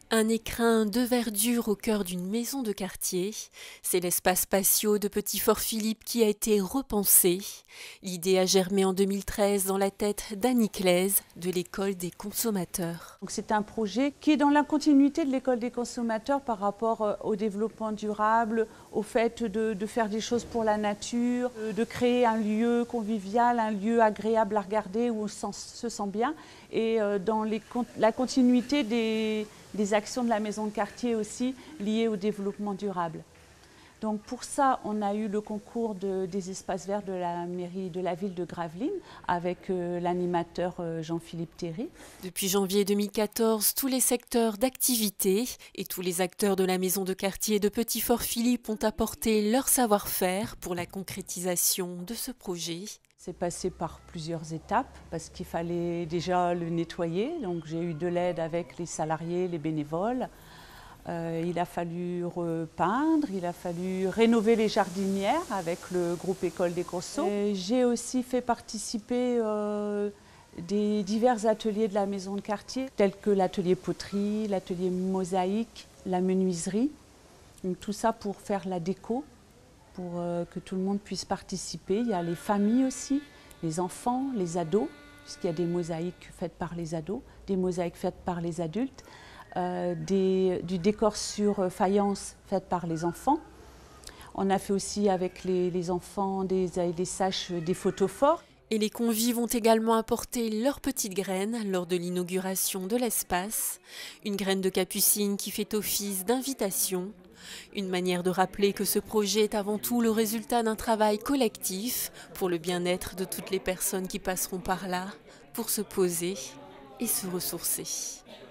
Un écrin de verdure au cœur d'une maison de quartier, c'est l'espace patio de Petit-Fort-Philippe qui a été repensé. L'idée a germé en 2013 dans la tête d'Annick Lez de l'école des consommateurs. C'est un projet qui est dans la continuité de l'école des consommateurs par rapport au développement durable, au fait de faire des choses pour la nature, de créer un lieu convivial, un lieu agréable à regarder où on se sent bien. Et dans la continuité des actions de la maison de quartier aussi liées au développement durable. Donc pour ça, on a eu le concours des espaces verts de la mairie de la ville de Gravelines avec l'animateur Jean-Philippe Théry. Depuis janvier 2014, tous les secteurs d'activité et tous les acteurs de la maison de quartier de Petit-Fort-Philippe ont apporté leur savoir-faire pour la concrétisation de ce projet. C'est passé par plusieurs étapes parce qu'il fallait déjà le nettoyer. Donc j'ai eu de l'aide avec les salariés, les bénévoles. Il a fallu repeindre, il a fallu rénover les jardinières avec le groupe École des Consos. J'ai aussi fait participer des divers ateliers de la maison de quartier, tels que l'atelier poterie, l'atelier mosaïque, la menuiserie. Donc, tout ça pour faire la déco, pour que tout le monde puisse participer. Il y a les familles aussi, les enfants, les ados, puisqu'il y a des mosaïques faites par les ados, des mosaïques faites par les adultes. Du décor sur faïence fait par les enfants. On a fait aussi avec les enfants des saches des photophores. Et les convives ont également apporté leurs petites graines lors de l'inauguration de l'espace. Une graine de capucine qui fait office d'invitation. Une manière de rappeler que ce projet est avant tout le résultat d'un travail collectif pour le bien-être de toutes les personnes qui passeront par là pour se poser et se ressourcer.